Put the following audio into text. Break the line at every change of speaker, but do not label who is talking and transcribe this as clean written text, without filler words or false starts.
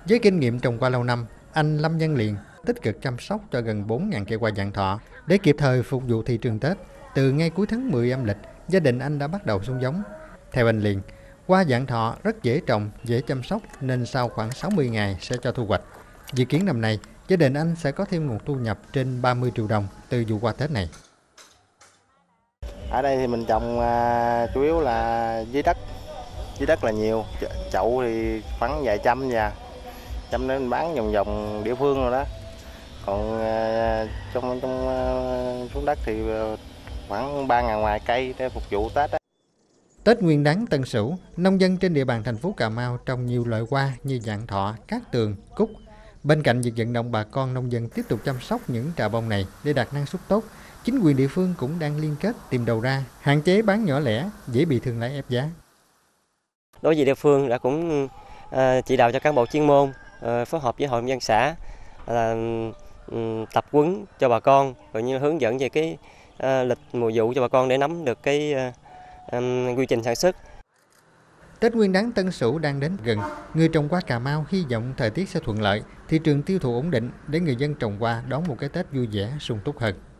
Với kinh nghiệm trồng qua lâu năm, anh Lâm Văn Liền tích cực chăm sóc cho gần 4.000 cây hoa vạn thọ để kịp thời phục vụ thị trường Tết. Từ ngay cuối tháng 10 âm lịch, gia đình anh đã bắt đầu xuống giống. Theo anh Liền, hoa vạn thọ rất dễ trồng, dễ chăm sóc nên sau khoảng 60 ngày sẽ cho thu hoạch. Dự kiến năm nay, gia đình anh sẽ có thêm nguồn thu nhập trên 30 triệu đồng từ vụ hoa Tết này.
Ở đây thì mình trồng chủ yếu là dưới đất là nhiều, chậu thì khoảng vài trăm trăm nên bán vòng vòng địa phương rồi đó. Còn trong xuống đất thì khoảng 3.000 ngoài cây để phục vụ Tết đó.
Tết Nguyên đán Tân Sửu, nông dân trên địa bàn thành phố Cà Mau trồng nhiều loại hoa như vạn thọ, cát tường, cúc. Bên cạnh việc vận động bà con nông dân tiếp tục chăm sóc những trà bông này để đạt năng suất tốt, chính quyền địa phương cũng đang liên kết tìm đầu ra, hạn chế bán nhỏ lẻ, dễ bị thương lái ép giá.
Đối với địa phương đã cũng chỉ đạo cho cán bộ chuyên môn phối hợp với hội nông dân xã là tập huấn cho bà con, rồi như hướng dẫn về cái lịch mùa vụ cho bà con để nắm được cái quy trình sản xuất.
Tết Nguyên đán Tân Sửu đang đến gần, người trồng hoa Cà Mau hy vọng thời tiết sẽ thuận lợi, thị trường tiêu thụ ổn định để người dân trồng hoa đón một cái Tết vui vẻ, sung túc hơn.